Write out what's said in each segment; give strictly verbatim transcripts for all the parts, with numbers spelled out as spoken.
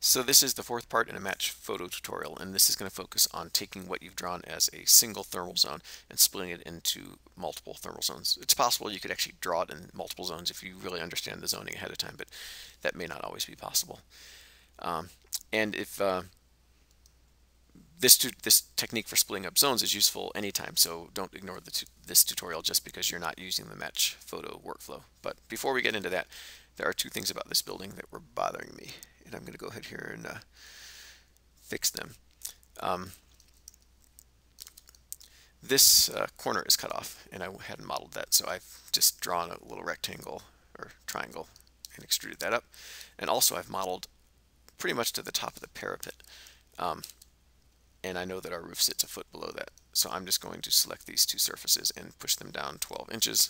So this is the fourth part in a match photo tutorial, and this is going to focus on taking what you've drawn as a single thermal zone and splitting it into multiple thermal zones. It's possible you could actually draw it in multiple zones if you really understand the zoning ahead of time, but that may not always be possible. Um, and if uh, this tu this technique for splitting up zones is useful anytime, so don't ignore the tu this tutorial just because you're not using the match photo workflow. But before we get into that, there are two things about this building that were bothering me, and I'm going to go ahead here and uh, fix them. Um, this uh, corner is cut off, and I hadn't modeled that, so I've just drawn a little rectangle or triangle and extruded that up. And also I've modeled pretty much to the top of the parapet. Um, and I know that our roof sits a foot below that. So I'm just going to select these two surfaces and push them down twelve inches.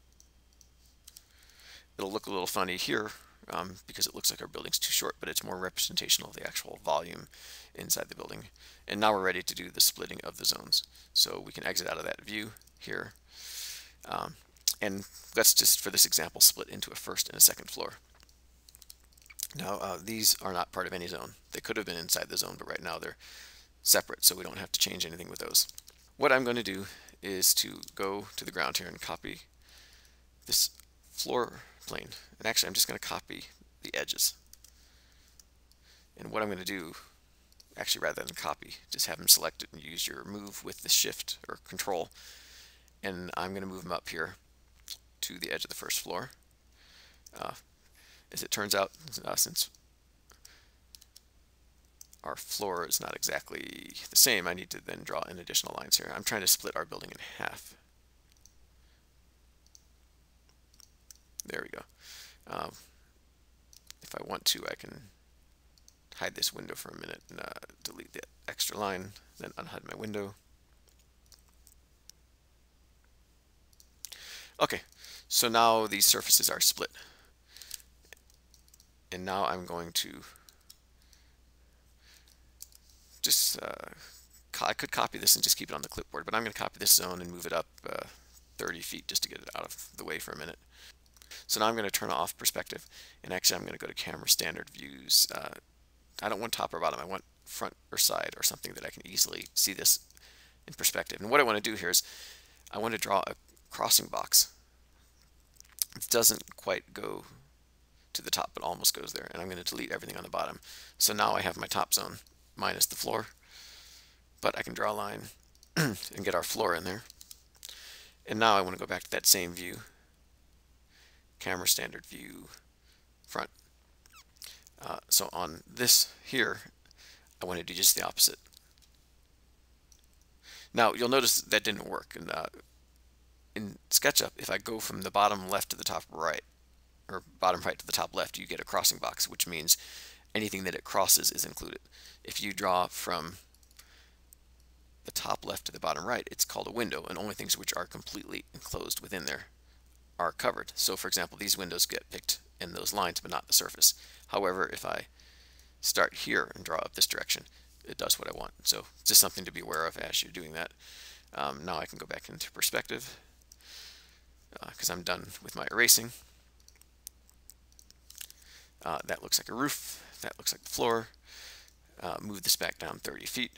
It'll look a little funny here um, because it looks like our building's too short, but it's more representational of the actual volume inside the building. And now we're ready to do the splitting of the zones. So we can exit out of that view here. Um, and let's just, for this example, split into a first and a second floor. Now, uh, these are not part of any zone. They could have been inside the zone, but right now they're separate, so we don't have to change anything with those. What I'm going to do is to go to the ground here and copy this floor plane. And actually, I'm just going to copy the edges. And what I'm going to do, actually rather than copy, just have them selected and use your move with the shift or control. And I'm going to move them up here to the edge of the first floor. Uh, as it turns out, uh, since our floor is not exactly the same, I need to then draw in additional lines here. I'm trying to split our building in half. There we go. Um, if I want to, I can hide this window for a minute and uh, delete that extra line, then unhide my window. Okay, so now these surfaces are split. And now I'm going to just, uh, I could copy this and just keep it on the clipboard, but I'm going to copy this zone and move it up uh, thirty feet just to get it out of the way for a minute. So now I'm going to turn off perspective, and actually I'm going to go to camera standard views. Uh, I don't want top or bottom, I want front or side or something that I can easily see this in perspective. And what I want to do here is I want to draw a crossing box. It doesn't quite go to the top, but almost goes there, and I'm going to delete everything on the bottom. So now I have my top zone minus the floor, but I can draw a line and get our floor in there. And now I want to go back to that same view, camera standard view, front. Uh, so on this here, I want to do just the opposite. Now you'll notice that didn't work. And uh, in SketchUp, if I go from the bottom left to the top right, or bottom right to the top left, you get a crossing box, which means anything that it crosses is included. If you draw from the top left to the bottom right, it's called a window, and only things which are completely enclosed within there are covered. So for example, these windows get picked in those lines, but not the surface. However, if I start here and draw up this direction, it does what I want. So just something to be aware of as you're doing that. Um, now I can go back into perspective because uh, I'm done with my erasing. Uh, that looks like a roof. That looks like the floor. Uh, move this back down thirty feet.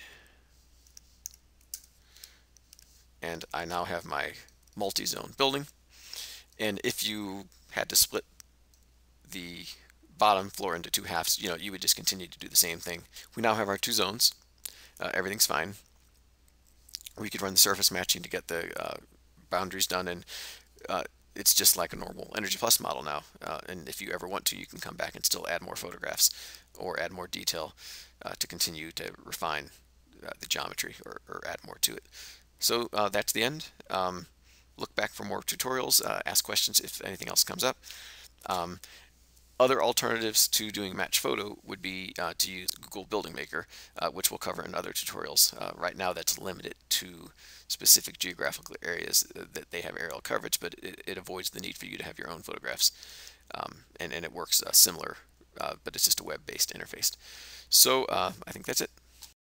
And I now have my multi-zone building. And if you had to split the bottom floor into two halves, you know, you would just continue to do the same thing. We now have our two zones. Uh, everything's fine. We could run the surface matching to get the uh, boundaries done, and uh, it's just like a normal EnergyPlus model now. Uh, and if you ever want to, you can come back and still add more photographs or add more detail uh, to continue to refine uh, the geometry or, or add more to it. So uh, that's the end. Um, look back for more tutorials, uh, ask questions if anything else comes up. Um, other alternatives to doing match photo would be uh, to use Google Building Maker, uh, which we'll cover in other tutorials. Uh, right now that's limited to specific geographical areas that they have aerial coverage, but it, it avoids the need for you to have your own photographs. Um, and, and it works uh, similar, uh, but it's just a web-based interface. So uh, I think that's it.